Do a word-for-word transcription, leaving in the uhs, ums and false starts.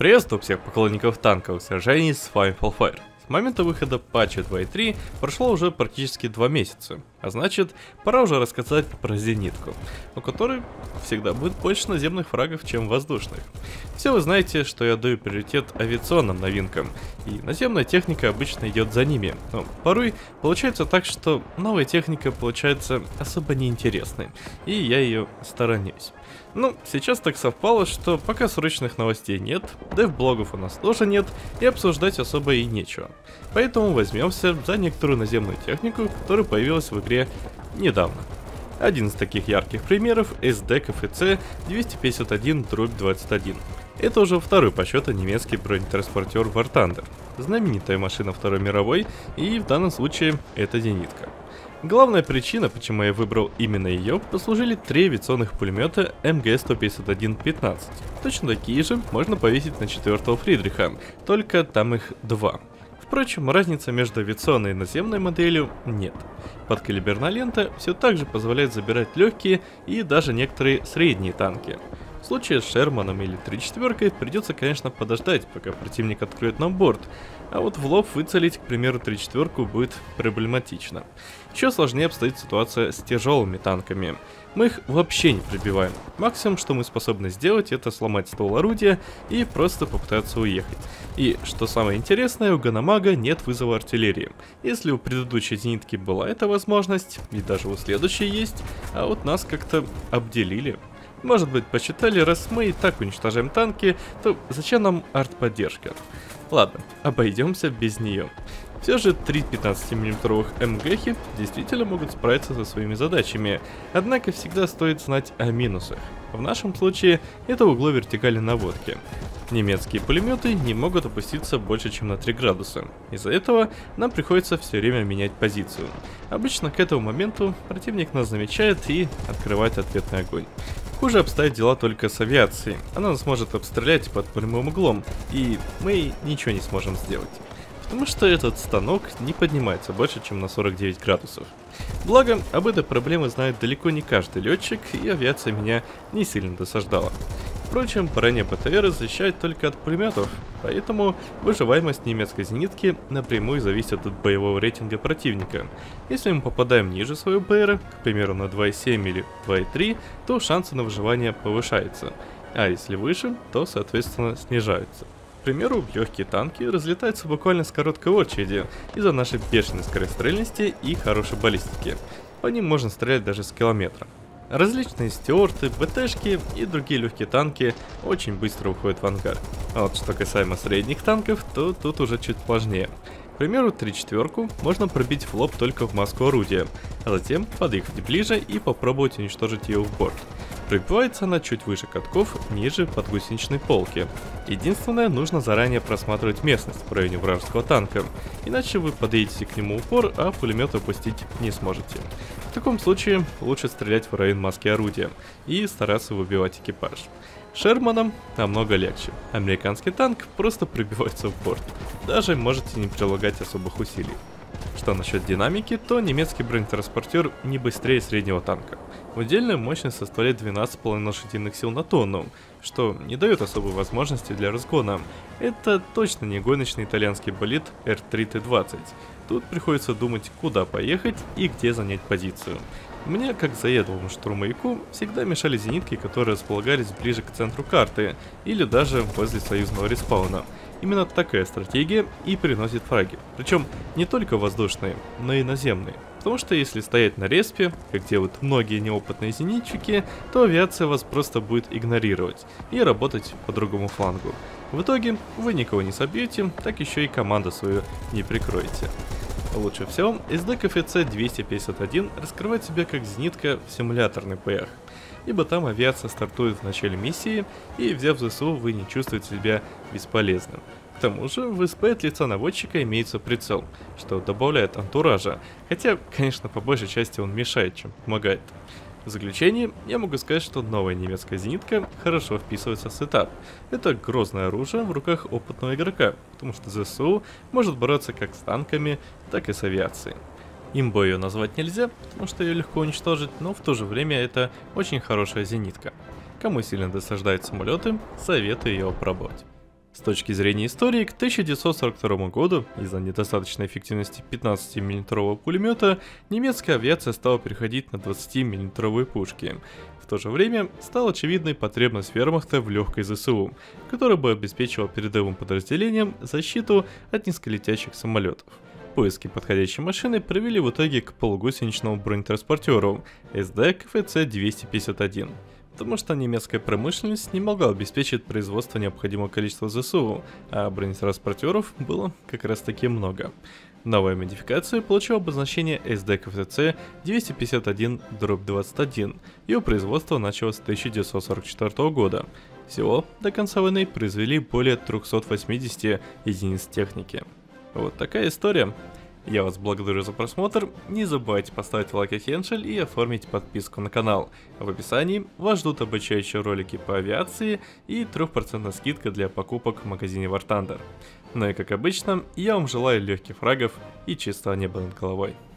Приветствую всех поклонников танковых сражений, с вами Falfire. С момента выхода патча два точка три прошло уже практически два месяца, а значит, пора уже рассказать про зенитку, у которой всегда будет больше наземных фрагов, чем воздушных. Все вы знаете, что я даю приоритет авиационным новинкам, и наземная техника обычно идет за ними, но порой получается так, что новая техника получается особо неинтересной, и я ее сторонюсь. Ну, сейчас так совпало, что пока срочных новостей нет, дев-блогов у нас тоже нет, и обсуждать особо и нечего. Поэтому возьмемся за некоторую наземную технику, которая появилась в игре недавно. Один из таких ярких примеров эс дэ ка эф цэ двести пятьдесят один двадцать один. Это уже второй по счету немецкий бронетранспортер War Thunder, знаменитая машина Второй мировой, и в данном случае это зенитка. Главная причина, почему я выбрал именно ее, послужили три авиационных пулемета эм гэ сто пятьдесят один пятнадцать. Точно такие же можно повесить на четвертого Фридриха, только там их два. Впрочем, разницы между авиационной и наземной моделью нет. Подкалиберная лента все так же позволяет забирать легкие и даже некоторые средние танки. В случае с Шерманом или три четверкой придется, конечно, подождать, пока противник откроет нам борт, а вот в лоб выцелить, к примеру, три четверку будет проблематично. Еще сложнее обстоит ситуация с тяжелыми танками. Мы их вообще не пробиваем. Максимум, что мы способны сделать, это сломать ствол орудия и просто попытаться уехать. И, что самое интересное, у Ганамага нет вызова артиллерии. Если у предыдущей зенитки была эта возможность, и даже у следующей есть, а вот нас как-то обделили. Может быть, посчитали, раз мы и так уничтожаем танки, то зачем нам артподдержка? Ладно, обойдемся без нее. Все же три пятнадцатимиллиметровых эм гэхи действительно могут справиться со своими задачами, однако всегда стоит знать о минусах. В нашем случае это угло вертикали наводки. Немецкие пулеметы не могут опуститься больше, чем на три градуса. Из-за этого нам приходится все время менять позицию. Обычно к этому моменту противник нас замечает и открывает ответный огонь. Хуже обстоят дела только с авиацией. Она нас может обстрелять под прямым углом, и мы ничего не сможем сделать. Потому что этот станок не поднимается больше, чем на сорок девять градусов. Благо, об этой проблеме знает далеко не каждый летчик, и авиация меня не сильно досаждала. Впрочем, броня бэ тэ эр защищает только от пулеметов, поэтому выживаемость немецкой зенитки напрямую зависит от боевого рейтинга противника. Если мы попадаем ниже своего бэ эр, к примеру на два и семь или два и три, то шансы на выживание повышаются, а если выше, то соответственно снижаются. К примеру, легкие танки разлетаются буквально с короткой очереди из-за нашей бешеной скорострельности и хорошей баллистики. По ним можно стрелять даже с километра. Различные стюарты, бэ тэшки и другие легкие танки очень быстро уходят в ангар. А вот что касаемо средних танков, то тут уже чуть сложнее. К примеру, три четверку можно пробить в лоб только в маску орудия, а затем подъехать ближе и попробовать уничтожить ее в борт. Пробивается она чуть выше катков, ниже подгусеничной полки. Единственное, нужно заранее просматривать местность в районе вражеского танка, иначе вы подъедете к нему в упор, а пулемет опустить не сможете. В таком случае лучше стрелять в район маски орудия и стараться выбивать экипаж. Шерманом намного легче. Американский танк просто пробивается в борт. Даже можете не прилагать особых усилий. Что насчет динамики, то немецкий бронетранспортер не быстрее среднего танка. Удельная мощность составляет двенадцать с половиной лошадиных сил на тонну, что не дает особой возможности для разгона. Это точно не гоночный итальянский болид эр три тэ двадцать. Тут приходится думать, куда поехать и где занять позицию. Мне, как заедовому штурмовику, всегда мешали зенитки, которые располагались ближе к центру карты или даже возле союзного респауна. Именно такая стратегия и приносит фраги, причем не только воздушные, но и наземные. Потому что если стоять на респе, как делают многие неопытные зенитчики, то авиация вас просто будет игнорировать и работать по другому флангу. В итоге вы никого не собьете, так еще и команду свою не прикроете. Лучше всего эс дэ ка эф цэ двести пятьдесят один раскрывает себя как зенитка в симуляторных боях, ибо там авиация стартует в начале миссии, и взяв зэ эс у вы не чувствуете себя бесполезным. К тому же в эс пэ от лица наводчика имеется прицел, что добавляет антуража, хотя, конечно, по большей части он мешает, чем помогает. В заключение, я могу сказать, что новая немецкая зенитка хорошо вписывается в сетап. Это грозное оружие в руках опытного игрока, потому что зэ эс у может бороться как с танками, так и с авиацией. Имбой ее назвать нельзя, потому что ее легко уничтожить, но в то же время это очень хорошая зенитка. Кому сильно досаждают самолеты, советую ее опробовать. С точки зрения истории, к тысяча девятьсот сорок второму году из-за недостаточной эффективности пятнадцатимиллиметрового пулемета немецкая авиация стала переходить на двадцатимиллиметровые пушки. В то же время стала очевидной потребность вермахта в легкой ЗСУ, которая бы обеспечивала передовым подразделениям защиту от низколетящих самолетов. Поиски подходящей машины привели в итоге к полугусеничному бронетранспортеру эс дэ ка эф цэ двести пятьдесят один, потому что немецкая промышленность не могла обеспечить производство необходимого количества ЗСУ, а бронетранспортеров было как раз таки много. Новая модификация получила обозначение эс дэ ка эф цэ двести пятьдесят один двадцать один, ее производство началось с тысяча девятьсот сорок четвёртого года. Всего до конца войны произвели более трёхсот восьмидесяти единиц техники. Вот такая история. Я вас благодарю за просмотр, не забывайте поставить лайк и феншель и оформить подписку на канал. В описании вас ждут обучающие ролики по авиации и трёхпроцентная скидка для покупок в магазине War Thunder. Ну и как обычно, я вам желаю легких фрагов и чистого неба над головой.